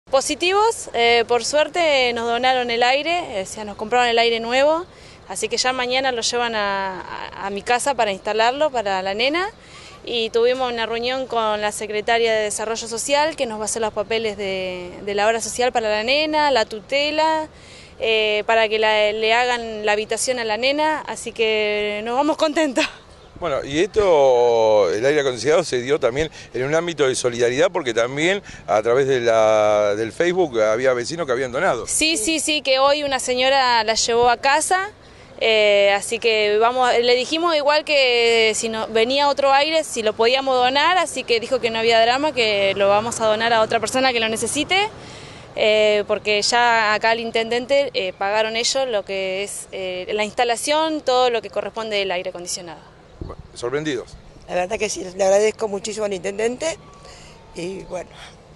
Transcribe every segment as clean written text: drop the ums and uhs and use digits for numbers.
Positivos, por suerte nos donaron el aire, o sea, nos compraron el aire nuevo, así que ya mañana lo llevan a mi casa para instalarlo para la nena, y tuvimos una reunión con la secretaria de Desarrollo Social que nos va a hacer los papeles de la obra social para la nena, la tutela, para que le hagan la habitación a la nena, así que nos vamos contentos. Bueno, y esto, el aire acondicionado se dio también en un ámbito de solidaridad porque también a través de del Facebook había vecinos que habían donado. Sí, que hoy una señora la llevó a casa, así que le dijimos igual que si venía otro aire, si lo podíamos donar, así que dijo que no había drama, que lo vamos a donar a otra persona que lo necesite, porque ya acá al intendente pagaron ellos lo que es la instalación, todo lo que corresponde del aire acondicionado. ¿Sorprendidos? La verdad que sí, le agradezco muchísimo al intendente y bueno,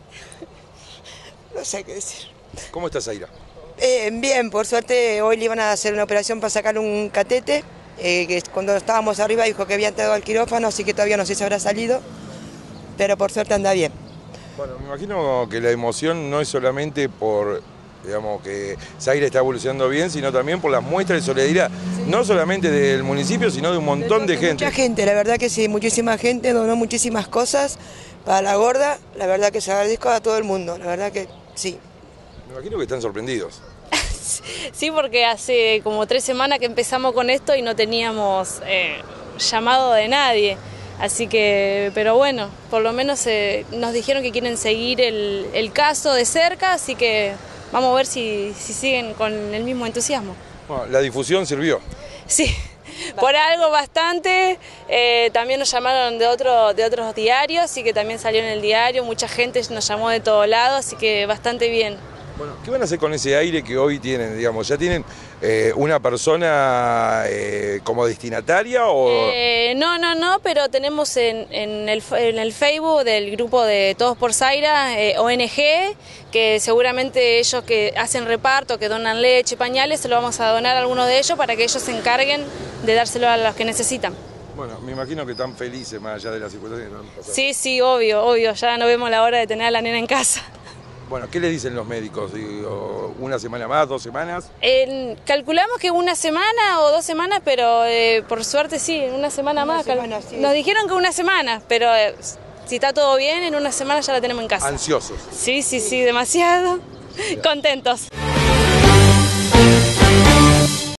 no sé qué decir. ¿Cómo estás, Zaira? Bien, por suerte hoy le iban a hacer una operación para sacar un catete, que cuando estábamos arriba dijo que había entrado al quirófano, así que todavía no sé si habrá salido, pero por suerte anda bien. Bueno, me imagino que la emoción no es solamente por, digamos, que Zaira está evolucionando bien, sino también por las muestras de solidaridad, sí, no solamente del municipio, sino de un montón de gente. Mucha gente, la verdad que sí, muchísima gente, donó muchísimas cosas para la gorda, la verdad que se agradezco a todo el mundo, la verdad que sí. Me imagino que están sorprendidos. Sí, porque hace como 3 semanas que empezamos con esto y no teníamos llamado de nadie. Así que, pero bueno, por lo menos nos dijeron que quieren seguir el caso de cerca, así que vamos a ver si siguen con el mismo entusiasmo. Bueno, la difusión sirvió. Sí, por algo bastante. También nos llamaron de otros diarios, así que también salió en el diario, mucha gente nos llamó de todos lados, así que bastante bien. Bueno, ¿qué van a hacer con ese aire que hoy tienen? Digamos, ¿ya tienen una persona como destinataria o...? No, pero tenemos en el Facebook del grupo de Todos por Zaira, ONG, que seguramente ellos que hacen reparto, que donan leche, pañales, se lo vamos a donar a algunos de ellos para que ellos se encarguen de dárselo a los que necesitan. Bueno, me imagino que están felices más allá de las circunstancias que han pasado. Sí, obvio, ya no vemos la hora de tener a la nena en casa. Bueno, ¿qué les dicen los médicos? Digo, ¿una semana más, 2 semanas? Calculamos que 1 semana o 2 semanas, pero por suerte sí, 1 semana más. Sí. Nos dijeron que 1 semana, pero si está todo bien, en 1 semana ya la tenemos en casa. ¿Ansiosos? Sí, demasiado. Contentos.